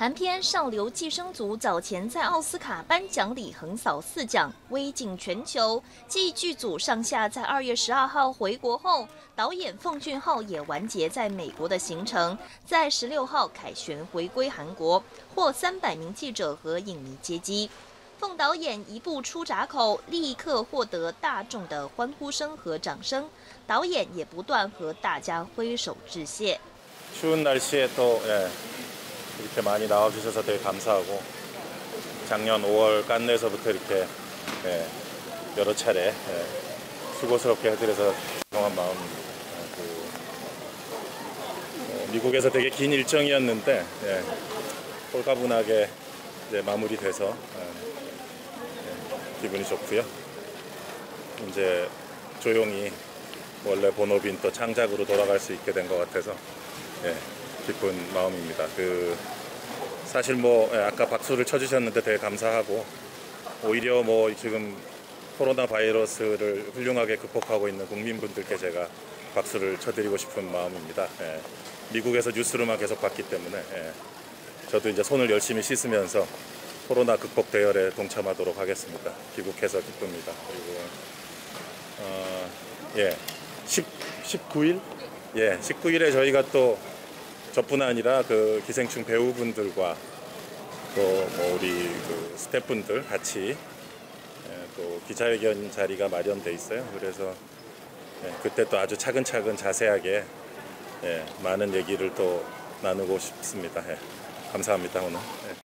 韩片《上流寄生族》早前在奥斯卡颁奖礼横扫4奖，威震全球。继剧组上下在2月12号回国后，导演奉俊昊也完结在美国的行程，在16号凯旋回归韩国，获300名记者和影迷接机。奉导演一步出闸口，立刻获得大众的欢呼声和掌声。导演也不断和大家挥手致谢。 추운 날씨에 또 이렇게 많이 나와주셔서 되게 감사하고 작년 5월 깐느에서부터 이렇게 여러 차례 수고스럽게 해드려서 죄송한 마음입니다. 미국에서 되게 긴 일정이었는데 홀가분하게 이제 마무리돼서 기분이 좋고요. 이제 조용히 원래 본업인 또 창작으로 돌아갈 수 있게 된 것 같아서 기쁜 마음입니다. 사실 아까 박수를 쳐주셨는데 되게 감사하고 오히려 지금 코로나 바이러스를 훌륭하게 극복하고 있는 국민분들께 제가 박수를 쳐드리고 싶은 마음입니다. 미국에서 뉴스로만 계속 봤기 때문에 저도 이제 손을 열심히 씻으면서 코로나 극복 대열에 동참하도록 하겠습니다. 귀국해서 기쁩니다. 그리고 19일? 19일에 저희가 또 저뿐 아니라 기생충 배우분들과 또 우리 스태프분들 같이 또 기자회견 자리가 마련돼 있어요. 그래서 그때 또 아주 차근차근 자세하게 많은 얘기를 또 나누고 싶습니다. 감사합니다 오늘.